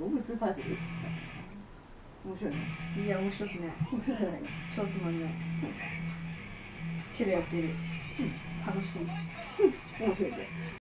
動物パズル。面白いね。 いや面白くない。 面白くない。 超つまんない。けどやってる。楽しい。 面白いじゃん。